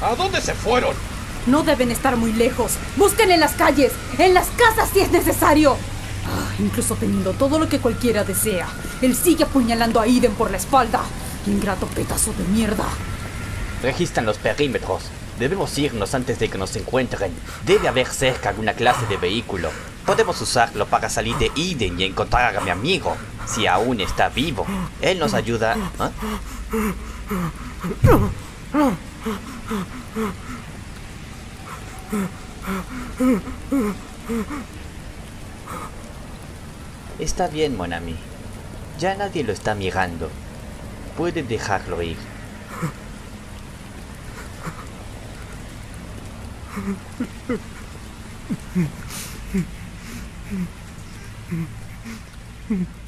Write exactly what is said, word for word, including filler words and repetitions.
¿A dónde se fueron? No deben estar muy lejos. Busquen en las calles, en las casas si es necesario. Ah, incluso teniendo todo lo que cualquiera desea, él sigue apuñalando a Eden por la espalda. Ingrato pedazo de mierda. Registran los perímetros. Debemos irnos antes de que nos encuentren. Debe haber cerca alguna clase de vehículo. Podemos usarlo para salir de Eden y encontrar a mi amigo, si aún está vivo. Él nos ayuda... ¿Ah? Está bien, mon ami. Ya nadie lo está mirando. Puede dejarlo ir. Mm-hmm.